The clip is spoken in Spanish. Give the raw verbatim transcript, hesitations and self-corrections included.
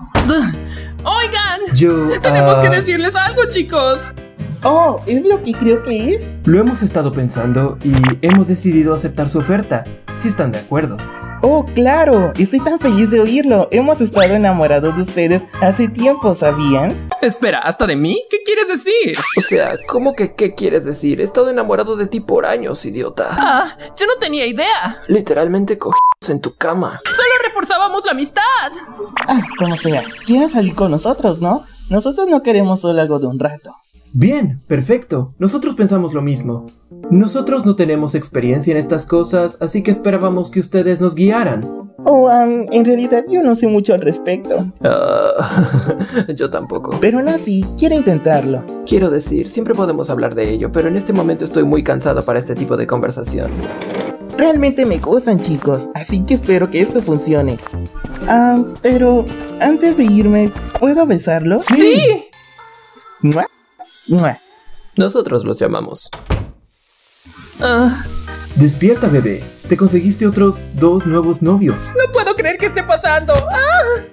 Oigan, Yo... tenemos uh... que decirles algo, chicos. Oh, ¿es lo que creo que es? Lo hemos estado pensando y hemos decidido aceptar su oferta, si están de acuerdo. Oh, claro, estoy tan feliz de oírlo. Hemos estado enamorados de ustedes hace tiempo, ¿sabían? Espera, ¿hasta de mí? ¿Qué quieres decir? O sea, ¿cómo que qué quieres decir? He estado enamorado de ti por años, idiota. Ah, yo no tenía idea. Literalmente cogimos en tu cama. Solo reforzábamos la amistad. Ah, como sea, quieren salir con nosotros, ¿no? Nosotros no queremos solo algo de un rato. Bien, perfecto. Nosotros pensamos lo mismo. Nosotros no tenemos experiencia en estas cosas, así que esperábamos que ustedes nos guiaran. Oh, um, en realidad yo no sé mucho al respecto. Uh, yo tampoco. Pero aún así, quiero intentarlo. Quiero decir, siempre podemos hablar de ello, pero en este momento estoy muy cansado para este tipo de conversación. Realmente me gustan, chicos, así que espero que esto funcione. Ah, pero antes de irme, ¿puedo besarlo? ¡Sí! ¡Mua! ¡Mua! Nosotros los llamamos. Ah, Despierta, bebé. Te conseguiste otros dos nuevos novios. no puedo creer que esté pasando. ¡Ah!